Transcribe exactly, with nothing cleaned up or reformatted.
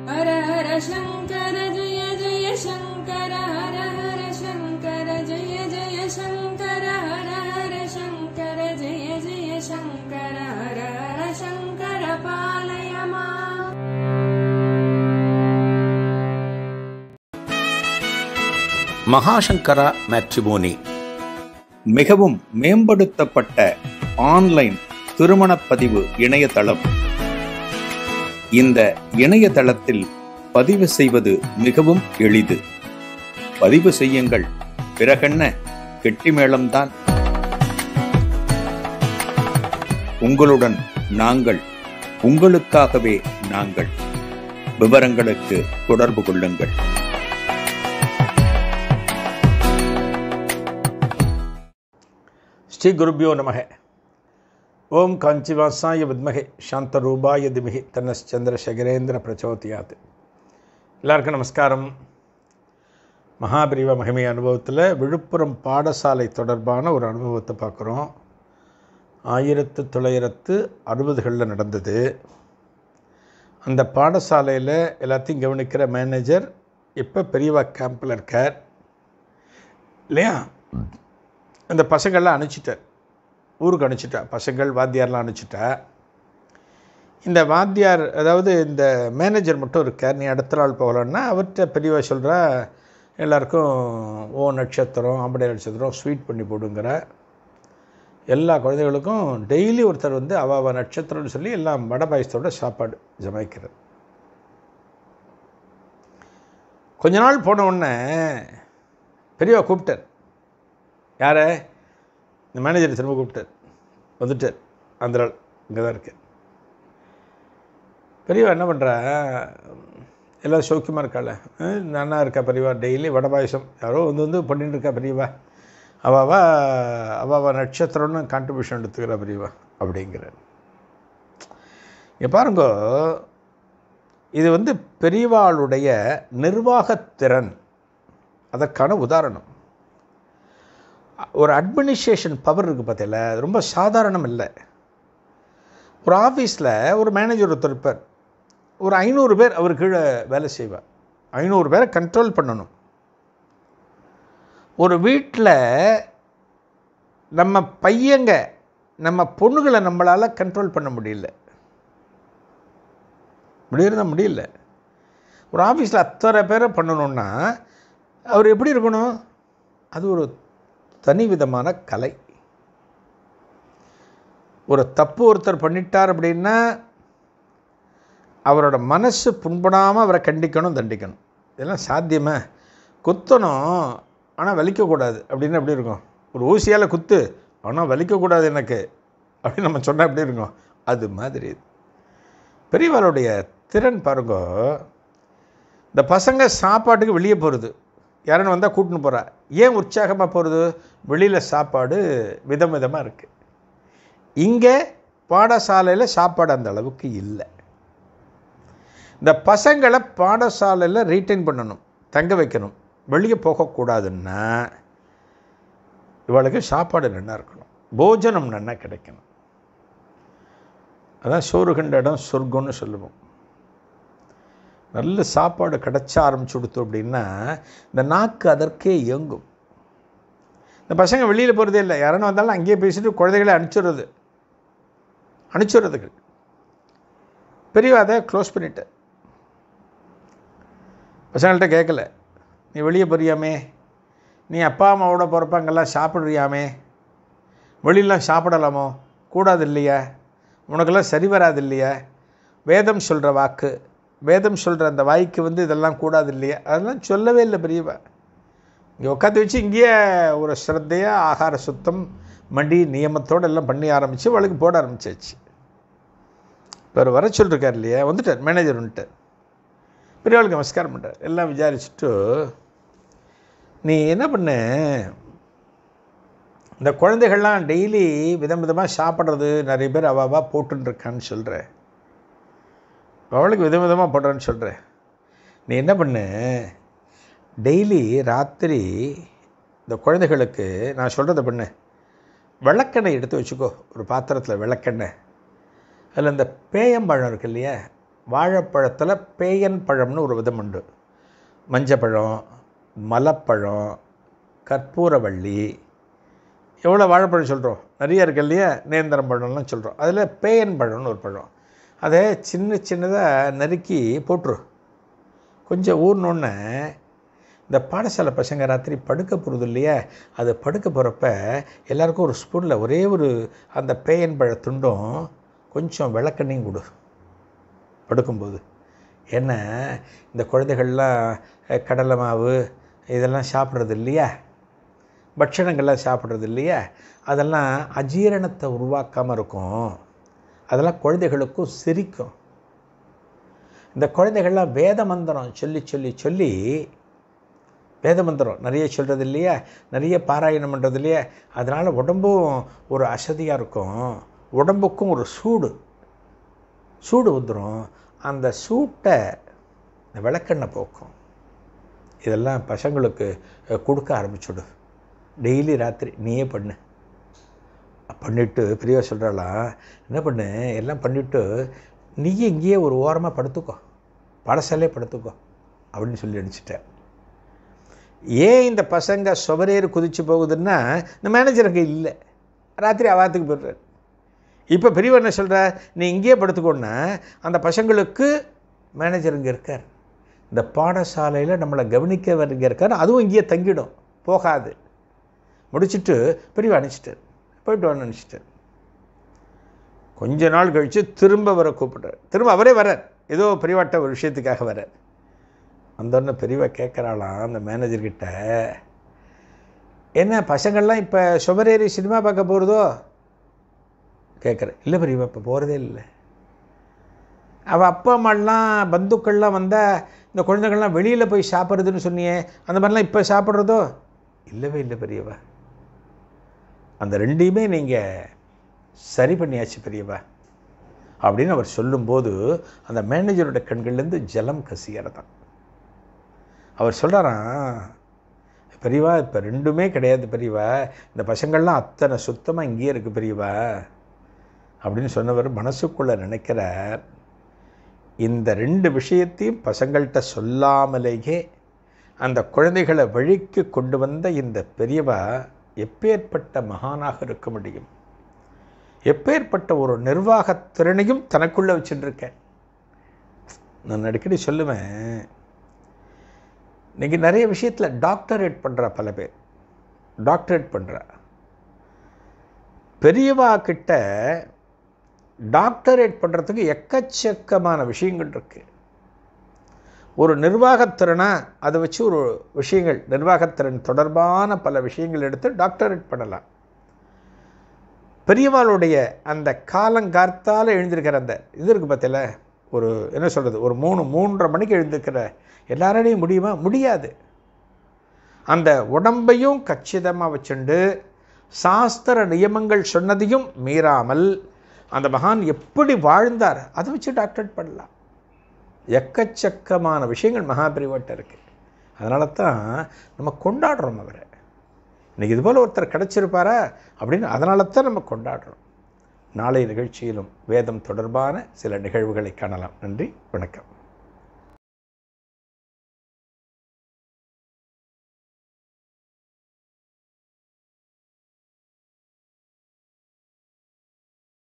ஹர ஹர சங்கர ஜெய ஜெய சங்கர ஹர ஹர சங்கர ஜெய ஜெய சங்கர ஹர ஹர சங்கர ஜெய ஜெய சங்கர ஹர ஹர சங்கர பாலய மாம். மகாசங்கரா மேட்ரிமோனி மிகவும் மேம்படுத்தப்பட்ட ஆன்லைன் திருமணப்பதிவு இணையதளம். இந்த இணையதளத்தில் பதிவு செய்வது மிகவும் எளிது. பதிவு செய்யுங்கள், பிறகென்ன கெட்டிமேளம்தான். உங்களுடன் நாங்கள், உங்களுக்காகவே நாங்கள். விவரங்களுக்கு தொடர்பு கொள்ளுங்கள். ஸ்ரீ குருபியோ நமக. ஓம் காஞ்சிவாசாய வித்மகே சாந்தரூபாய திமகி தன்னச்சந்திரசேகரேந்திர பிரச்சோதியாத். எல்லாருக்கும் நமஸ்காரம். மகாபிரிவ மகிமை அனுபவத்தில் விழுப்புரம் பாடசாலை தொடர்பான ஒரு அனுபவத்தை பார்க்குறோம். ஆயிரத்து தொள்ளாயிரத்து அறுபதுகளில் நடந்தது. அந்த பாடசாலையில் எல்லாத்தையும் கவனிக்கிற மேனேஜர் இப்போ பெரியவா கேம்பில் இருக்கார் இல்லையா. அந்த பசங்கள்லாம் அனுப்பிச்சிட்டார், ஊருக்கு அனுப்பிச்சிட்டா. பசங்கள் வாத்தியார்லாம் அனுப்பிச்சிட்டா. இந்த வாத்தியார், அதாவது இந்த மேனேஜர் மட்டும் இருக்கார். நீ அடுத்த நாள் போகலான்னா அவர்கிட்ட பெரியவா சொல்கிறா, எல்லாருக்கும் ஓ நட்சத்திரம் ஆம்படை நட்சத்திரம் ஸ்வீட் பண்ணி போடுங்கிற. எல்லா குழந்தைகளுக்கும் டெய்லி ஒருத்தர் வந்து அவ அவ நட்சத்திரம்னு சொல்லி எல்லாம் வடை பாயசத்தோட சாப்பாடு ஜமாய்க்கிறது. கொஞ்ச நாள் போன உடனே பெரியவா கூப்பிட்டார். யாரை? இந்த மேனேஜரை திரும்ப கூப்பிட்டார். வந்துட்டார். அந்த நாள் இங்கே தான் இருக்கு. பெரியவா என்ன பண்ணுறா, எல்லோரும் சௌக்கியமாக இருக்காள், நானா இருக்கா பெரியவா, டெய்லி வடை பாயசம் யாரோ வந்து வந்து பண்ணிட்டு இருக்கா பெரியவா, அவாவா அவாவா நட்சத்திரம்னு கான்ட்ரிபியூஷன் எடுத்துக்கிறா பெரியவா அப்படிங்கிறார். இங்கே பாருங்க, இது வந்து பெரியவாளுடைய நிர்வாகத்திறன், அதற்கான உதாரணம். ஒரு அட்மினிஸ்ட்ரேஷன் பவர் இருக்குது பார்த்தீங்களா, அது ரொம்ப சாதாரணம் இல்லை. ஒரு ஆஃபீஸில் ஒரு மேனேஜர் ஒருத்தர் இருப்பார். ஒரு ஐநூறு பேர் அவர் கீழே வேலை செய்வார். ஐநூறு பேரை கண்ட்ரோல் பண்ணணும். ஒரு வீட்டில் நம்ம பையங்க நம்ம பொண்ணுகளை நம்மளால் கண்ட்ரோல் பண்ண முடியல. முடியறதா முடியல. ஒரு ஆஃபீஸில் அத்தனை பேரை பண்ணணுன்னா அவர் எப்படி இருக்கணும்? அது ஒரு தனி விதமான கலை. ஒரு தப்பு ஒருத்தர் பண்ணிட்டார் அப்படின்னா அவரோட மனசு புண்படாமல் அவரை கண்டிக்கணும், தண்டிக்கணும். இதெல்லாம் சாத்தியமே. குத்தணும் ஆனால் வலிக்கக்கூடாது அப்படின்னு எப்படி இருக்கும்? ஒரு ஊசியால் குத்து ஆனால் வலிக்கக்கூடாது எனக்கு அப்படின்னு நம்ம சொன்னால் எப்படி இருக்கும்? அது மாதிரி பெரியவாளுடைய திறன் பாருங்க. இந்த பசங்க சாப்பாட்டுக்கு வெளியே போகிறது, யாருன்னு வந்தால் கூட்டின்னு போகிறா. ஏன் உற்சாகமாக போகிறது? வெளியில் சாப்பாடு விதம் விதமாக இருக்குது. இங்கே பாடசாலையில் சாப்பாடு அந்த அளவுக்கு இல்லை. இந்த பசங்களை பாடசாலையில் ரீட்டைன் பண்ணணும், தங்க வைக்கணும், வெளியே போகக்கூடாதுன்னா இவளுக்கு சாப்பாடு நல்லா இருக்கணும், போஜனம் நல்லா கிடைக்கணும். அதான் சோறு கண்ட இடம் சொர்க்கம்னு சொல்லுவோம். நல்ல சாப்பாடு கிடச்ச ஆரம்பிச்சு கொடுத்தோம் அப்படின்னா இந்த நாக்கு அதற்கே இயங்கும். இந்த பசங்க வெளியில் போகிறதே இல்லை. யாரானு வந்தாலும் அங்கேயே பேசிட்டு குழந்தைகளை அனுப்பிச்சுடுறது அனுப்பிச்சுடுறதுகள். பெரியவா அதை க்ளோஸ் பண்ணிட்டேன். பசங்கள்கிட்ட கேட்கல, நீ வெளியே போறியாமே, நீ அப்பா அம்மாவோட போகிறப்ப அங்கெல்லாம் சாப்பிட்றியாமே, வெளியெல்லாம் சாப்பிடலாமோ? கூடாது இல்லையா? உனக்கெல்லாம் சரி வராது இல்லையா? வேதம் சொல்கிற வாக்கு, வேதம் சொல்கிற அந்த வாய்க்கு வந்து இதெல்லாம் கூடாது இல்லையா? அதெல்லாம் சொல்லவே இல்லை பெரியவா. இங்கே உட்காந்து வச்சு இங்கேயே ஒரு ஸ்ரத்தையாக ஆகார சுத்தம் மடி நியமத்தோடு எல்லாம் பண்ணி ஆரம்பித்து வழக்கு போட ஆரம்பிச்சாச்சு. இப்போ வர சொல்லிருக்கார் இல்லையா, வந்துட்டார் மேனேஜர் வந்துட்டார். பெரியவாளுக்கு நமஸ்காரம் பண்ணுறார். எல்லாம் விசாரிச்சுட்டு, நீ என்ன பண்ணு, இந்த குழந்தைகள்லாம் டெய்லி விதம் விதமாக சாப்பிட்றது நிறைய பேர் அவாவா போட்டுருக்கான்னு சொல்கிறேன், அவளுக்கு வித விதமாக போடுறேன்னு சொல்கிறேன். நீ என்ன பண்ணு, டெய்லி ராத்திரி இந்த குழந்தைகளுக்கு நான் சொல்கிறத பண்ணு, விளக்கெண்ணெய் எடுத்து வச்சுக்கோ. ஒரு பாத்திரத்தில் விளக்கெண்ணெய், அதில் இந்த பேயம்பழம் இருக்கு இல்லையா, வாழைப்பழத்தில் பேயன் பழம்னு ஒரு விதம் உண்டு. மஞ்சப்பழம், மலப்பழம், கற்பூரவள்ளி, எவ்வளோ வாழைப்பழம் சொல்கிறோம், நிறைய இருக்கு இல்லையா, நேந்திரம் பழம்லாம் சொல்கிறோம். அதில் பேயன் பழம்னு ஒரு பழம், அதை சின்ன சின்னதாக நறுக்கி போட்டுரு. கொஞ்சம் ஊர்னோடனே இந்த பாடசாலை பசங்க ராத்திரி படுக்க போகிறது இல்லையா, அது படுக்க போகிறப்ப எல்லாருக்கும் ஒரு ஸ்பூனில் ஒரே ஒரு அந்த பேயன் பழ துண்டும் கொஞ்சம் விளக்கெண்ணையும் கொடு படுக்கும்போது. ஏன்னா இந்த குழந்தைகள்லாம் கடலை மாவு இதெல்லாம் சாப்பிட்றது இல்லையா, பட்சணங்கள்லாம் சாப்பிட்றது இல்லையா, அதெல்லாம் அஜீரணத்தை உருவாக்காமல் இருக்கும். அதெல்லாம் குழந்தைகளுக்கும் சிரிக்கும். இந்த குழந்தைகள்லாம் வேத மந்திரம் சொல்லி சொல்லி சொல்லி வேத மந்திரம் நிறைய சொல்கிறது இல்லையா, நிறைய பாராயணம் பண்ணுறது இல்லையா, அதனால் உடம்பும் ஒரு அசதியாக இருக்கும், உடம்புக்கும் ஒரு சூடு சூடு வந்துடும். அந்த சூட்டை இந்த விளக்கெண்ணெய் போக்கும். இதெல்லாம் பசங்களுக்கு கொடுக்க ஆரம்பிச்சுடு. டெய்லி ராத்திரி நீயே பண்ணு. பண்ணிவிட்டு பிரியா சொல்கிறாளாம், என்ன பண்ணு, எல்லாம் பண்ணிவிட்டு நீயே இங்கேயே ஒரு ஓரமாக படுத்துக்கோ, பாடசாலையே படுத்துக்கோ அப்படின்னு சொல்லி அடிச்சிட்டேன். ஏன் இந்த பசங்க சுவரேறு குதிச்சு போகுதுன்னா, இந்த மேனேஜருக்கு இல்லை, ராத்திரி அவாத்துக்கு போய்டுறார். இப்போ பெரியவர் என்ன சொல்கிறார், நீ இங்கேயே படுத்துக்கோன்னா அந்த பசங்களுக்கு மேனேஜர் இங்கே இருக்கார், இந்த பாடசாலையில் நம்மளை கவனிக்கவர் இங்கே இருக்கார், அதுவும் இங்கேயே தங்கிடும், போகாது. முடிச்சுட்டு பெரியவா அனுப்பிச்சிட்டார், போயிட்டு வான்னு அனுப்பிச்சிட்டார். கொஞ்ச நாள் கழித்து திரும்ப வர கூப்பிட்றார். திரும்ப அவரே வரார், ஏதோ பெரியவாட்ட ஒரு விஷயத்துக்காக வரார். அந்தொன்னு பெரியவா கேட்குறாளாம் அந்த மேனேஜர்கிட்ட, என்ன பசங்கள்லாம் இப்போ சுவரேறி சினிமா பார்க்க போகிறதோ கேட்குறேன். இல்லை பெரியவா, இப்போ போகிறதே இல்லை. அவள் அப்பா அம்மாலாம் பந்துக்கள்லாம் வந்தால் இந்த குழந்தைகள்லாம் வெளியில் போய் சாப்பிட்றதுன்னு சொன்னியே, அந்த மாதிரிலாம் இப்போ சாப்பிட்றதோ இல்லவே இல்லை பெரியவா. அந்த ரெண்டையுமே நீங்கள் சரி பண்ணியாச்சு பெரியவா அப்படின்னு அவர் சொல்லும்போது அந்த மேனேஜரோட கண்கள்லேருந்து ஜலம் கசியறதான். அவர் சொல்கிறாராம், பெரியவா இப்போ ரெண்டுமே கிடையாது பெரியவா, இந்த பசங்கள்லாம் அத்தனை சுத்தமாக இங்கேயே இருக்குது பெரியவா அப்படின்னு சொன்னவர் மனசுக்குள்ளே நினைக்கிறார், இந்த ரெண்டு விஷயத்தையும் பசங்கள்கிட்ட சொல்லாமலேயே அந்த குழந்தைகளை வழிக்கு கொண்டு வந்த இந்த பெரியவா எப்பேற்பட்ட மகானாக இருக்க முடியும், எப்பேற்பட்ட ஒரு நிர்வாகத் திறனையும் தனக்குள்ளே வச்சுட்டுருக்கேன். நான் அடிக்கடி சொல்லுவேன், இன்றைக்கி நிறைய விஷயத்தில் டாக்டரேட் பண்ணுறா, பல பேர் டாக்டரேட் பண்ணுறா. பெரியவா கிட்ட டாக்டரேட் பண்ணுறதுக்கு எக்கச்சக்கமான விஷயங்கள் இருக்குது. ஒரு நிர்வாகத்திறனாக அதை வச்சு ஒரு விஷயங்கள், நிர்வாகத்திறன் தொடர்பான பல விஷயங்கள் எடுத்து டாக்டரேட் பண்ணலாம். பெரியவாளுடைய அந்த காலங்கார்த்தால் எழுந்திருக்கிற அந்த இது இருக்குது பார்த்தல, ஒரு என்ன சொல்கிறது, ஒரு மூணு மூன்றரை மணிக்கு எழுந்திருக்கிற எல்லாராலையும் முடியுமா? முடியாது. அந்த உடம்பையும் கச்சிதமாக வச்சுண்டு சாஸ்திர நியமங்கள் சொன்னதையும் மீறாமல் அந்த மகான் எப்படி வாழ்ந்தார் அதை வச்சு டாக்டரேட் பண்ணலாம். எக்கச்சக்கமான விஷயங்கள் மகாபெரிவாட்ட இருக்குது. அதனால தான் நம்ம கொண்டாடுறோம் அவரை. இன்றைக்கி இதுபோல் ஒருத்தர் கிடச்சிருப்பாரா அப்படின்னு அதனால தான் நம்ம கொண்டாடுறோம். நாளைய நிகழ்ச்சியிலும் வேதம் தொடர்பான சில நிகழ்வுகளை காணலாம். நன்றி, வணக்கம்.